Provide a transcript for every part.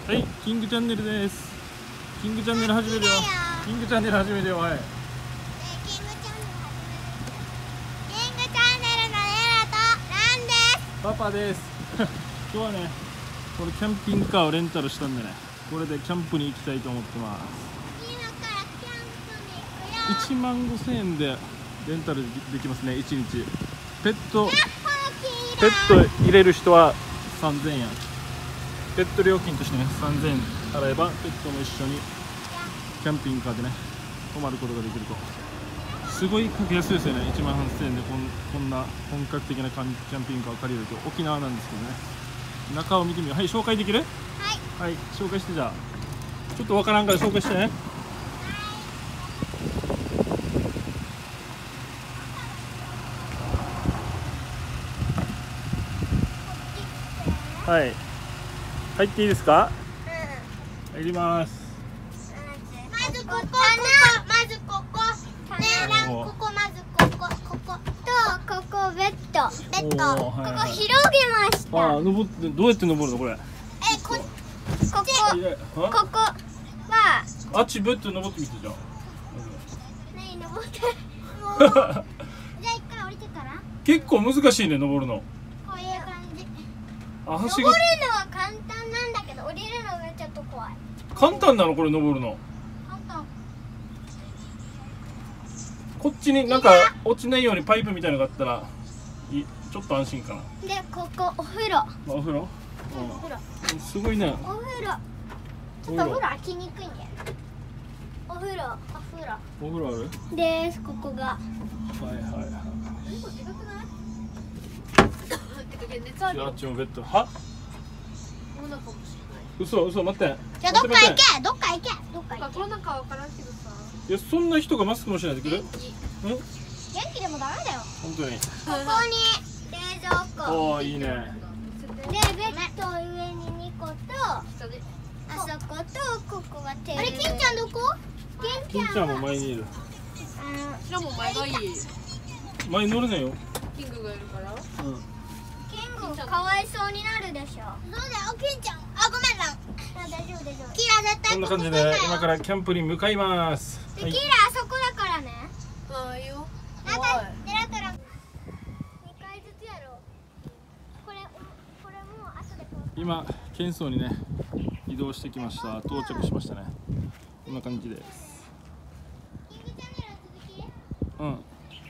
はい、キングチャンネルです。キングチャンネル始めるよ。キングチャンネル始めるよ。はい。 キングチャンネルのエラとランです。 パパです。今日はね、これキャンピングカーをレンタルしたんでね、これでキャンプに行きたいと思ってます。 今からキャンプに行くよ。 15,000円でレンタルできますね、1日。ペット入れる人は3000円。ペット料金としてね、3000円払えばペットも一緒にキャンピングカーでね、泊まることができると。すごい格安ですよね。18,000円でこんな本格的なキャンピングカーを借りると。沖縄なんですけどね。中を見てみよう。はい、紹介できる？はい、紹介して。じゃあちょっとわからんから紹介してね。はい、入っていいですか？入ります。 まずここ、まずここ、ねえラン、ここまずこことここベッド、ここ広げました。 ああ、登って、どうやって登るのこれ？ ここはあっちベッド登ってみて。じゃあ何登ってもうじゃあ一回降りてから結構難しいね、登るの。 こういう感じ。 あ、 登るのは簡単なんだけど降りるのがちょっと怖い。 簡単なのこれ？登るの簡単。 こっちになんか落ちないようにパイプみたいなのがあったらちょっと安心かな。 で、ここお風呂。 お風呂？ お風呂。 すごいね。 お風呂。ちょっとお風呂開きにくいんだよ。お風呂。 お風呂ある？ です。ここが。 はいはいはい。じゃああっちもベッド。は？嘘待って。 じゃあどっか行け。どっか行け。 コロナ禍は分からんけどさ。 いや、そんな人がマスクもしないでくる？ 元気。 うん？ 元気でもダメだよ。 本当に。 ここに冷蔵庫。 ああ、いいね。 で、ベッド上に2個と、あそことここがテーブル。あれ、金ちゃんどこ？ 金ちゃんも前にいる。 しらも前がいい。 前乗れないよ。 キングがいるから。 うん。 キングかわいそうになるでしょ。そうだよ、金ちゃん。あ、ごめんな。大丈夫。キラ絶対こんな感じで今からキャンプに向かいます。 キラあそこだからね。 ああ、いいよ。 なんか狙ったら2回ずつやろう。これも後で今県層にね移動してきました。到着しましたね。こんな感じです。 キングチャンネルの続き？ うん。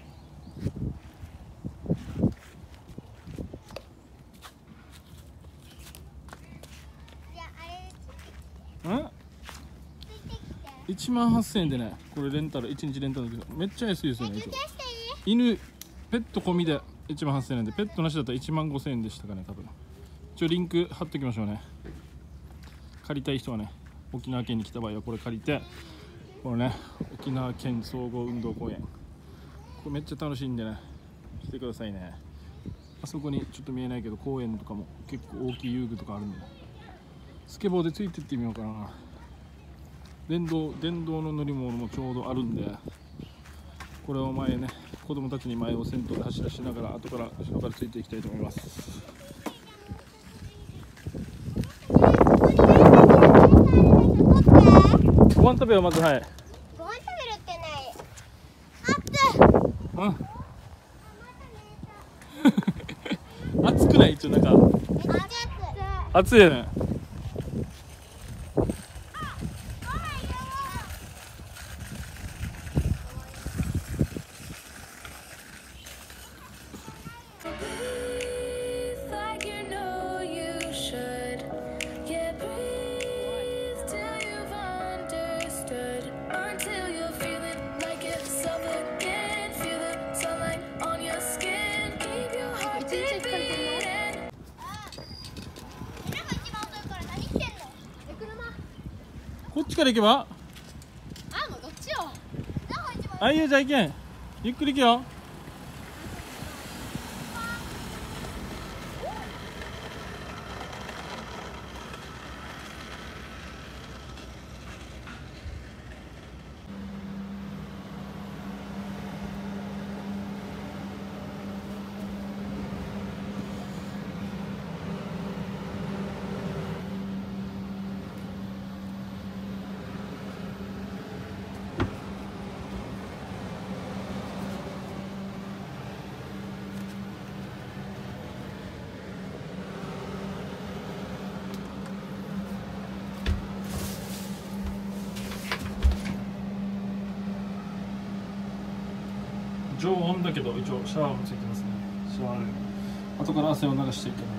じゃああれうん？18,000円でね、これレンタル、1日レンタルだけど、めっちゃ安いですよね。犬、ペット込みで18,000円で、ペットなしだったら15,000円でしたかね、多分。一応リンク貼っておきましょうね。借りたい人はね、沖縄県に来た場合はこれ借りて、これね、沖縄県総合運動公園。これめっちゃ楽しいんでね、来てくださいね。あそこにちょっと見えないけど、公園とかも結構大きい遊具とかあるんで、ね、スケボーでついてってみようかな。電動の乗り物もちょうどあるんで、これを前ね、子供たちに前を先頭で走らしながら後から後ろからついていきたいと思います。ご飯食べよう。まず。はい。 ご飯食べるってない。 うん。暑くない？一応なんか暑いよね。こっちから行けば？ もうどっちよ。 あ、いいよ。じゃあ行けん。ゆっくり行けよ。 常温だけど一応シャワーもついてますね。シャワーで後から汗を流していきます。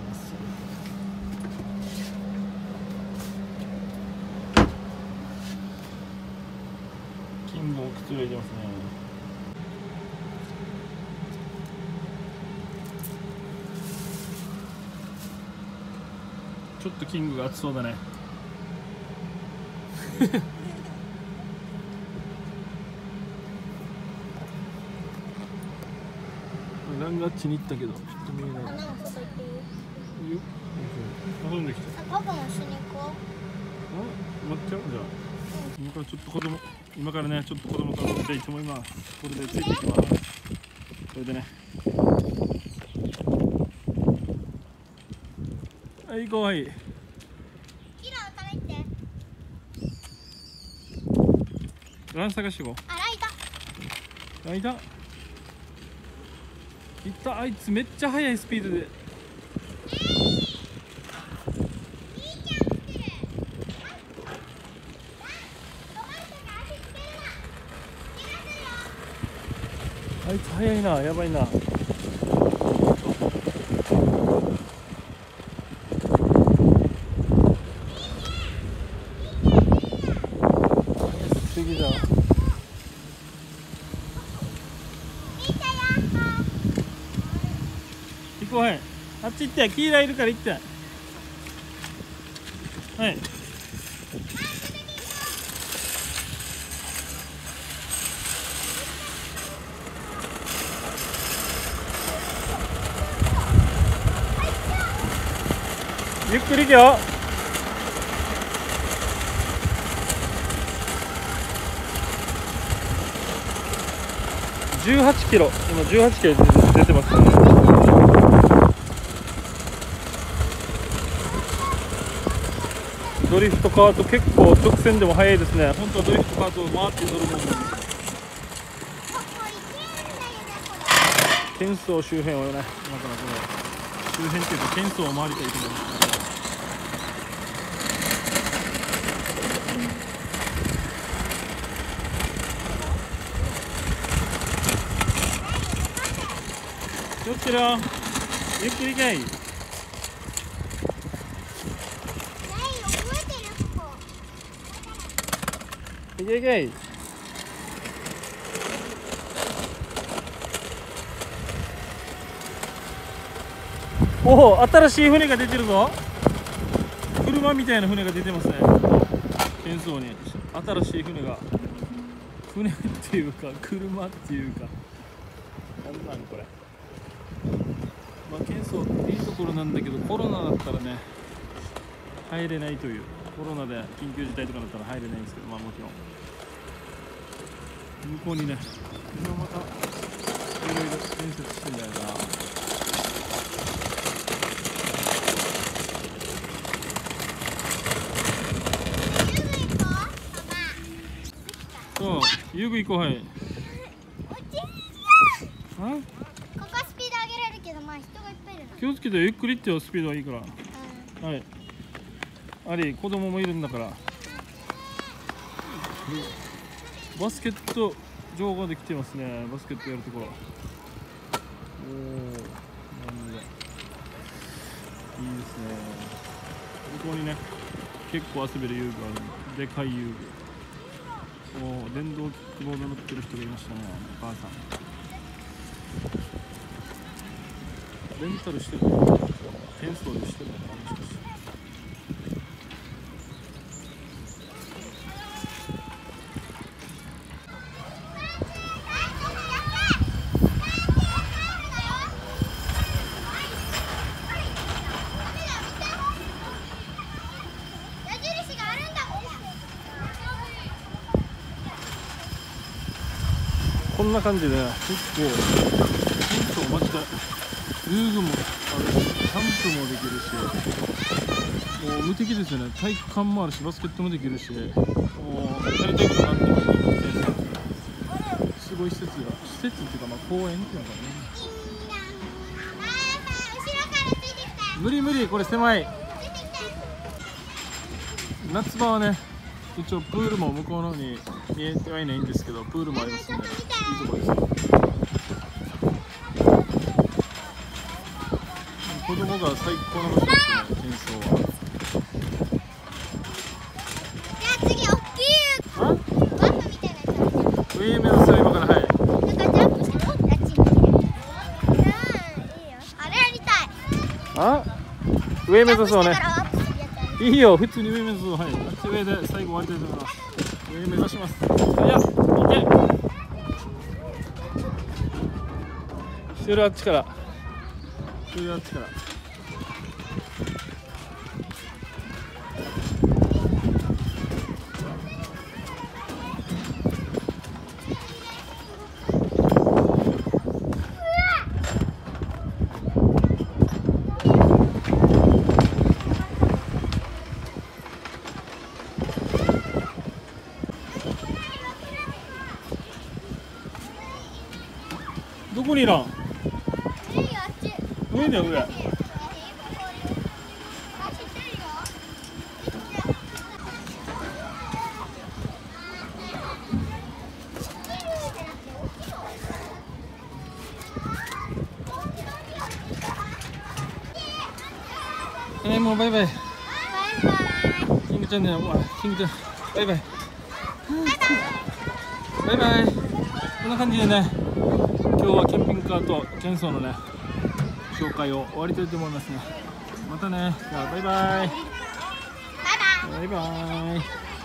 金もくつろいでますね。ちょっとキングが熱そうだね。ランガッチに行ったけどちょっと見えない。 花も外行っていい？ いいよ。遊んできた。 パパも一緒に行こ待っちゃうじゃあ。今からちょっと今からねちょっと子供と遊びたいと思います。これでついていきます。これでね。はい、かわいい。 キラーから行って。 ラン探していこう。 あ、ライト。 あ、いた。いた、あいつめっちゃ速いスピードで。あいつ速いな、やばいな。素敵だ。行こう。はい、あっち行って、キーラいるから行って。はい。ゆっくり行くよ。18キロ、今18キロ出てますね。ドリフトカート結構直線でも速いですね。本当はドリフトカートを回って乗るもの。ケンソー周辺をね、今からこの周辺っていうかケンソーを回りたいと思います。気をつけろ。ゆっくり行けい。いけいけ。おお、新しい船が出てるぞ。車みたいな船が出てますね。喧騒に新しい船が。船っていうか車っていうか、なんなんこれ。まあ喧騒いいところなんだけど、コロナだったらね入れないという。コロナで緊急事態とかだったら入れないんですけど、まあもちろん向こうにね、今またいろいろ建設してんじゃないかな。そう、遊具行こう。はい。 ここスピード上げられるけど、まあ人がいっぱいいるな。 気をつけて、ゆっくり行ってよ。スピードはいいから。はい。あり、子供もいるんだから。バスケット場ができてますね。バスケットやるところ。おお、なんで。いいですね。ここにね、結構遊べる遊具がある。でかい遊具。おお、電動キックボード乗ってる人がいましたね。お母さん。レンタルしてるのかな。転送でしてるのかな。もしかして。こんな感じで結構テントを待ちた遊具もあるし、キャンプもできるし、もう無敵ですよね。体育館もあるし、バスケットもできるし、もうやりたいことなんでもできるので、すごい施設っていうか、まあ公園っていうのかね。無理無理、これ狭い。夏場はね、一応プールも向こうの方に見えてはいないんですけど、プールもありますんで、いいところですよ。 子供が最高な場所ですね、喧騒は。 じゃあ次大きいあ、 ワッフみたいなやつあるじゃん。 上目指すよ今から。はい。 なんかジャンプしてもっとあっちに行ける。いいよ。あれやりたい。 あ、上目指そうね。 ジャンプしてからワップするやつある。 いいよ、普通に上目指そう。はい。あっち上で最後終わりたいと思います。上目指します。はいや、オッケー。一人あっちから。一人あっちから。どこにいらん？ いいよあっち。 上だよ、上。 あ、知ってるよ。 もうバイバイ。 バイバイ。 キングちゃんね、キングちゃん、バイバイ。バイバイ。こんな感じでね、今日はキャンピングカーとケンソーのね、紹介を終わりたいと思いますね。またね、じゃあバイバイ。 バイバイ。 バイバイ。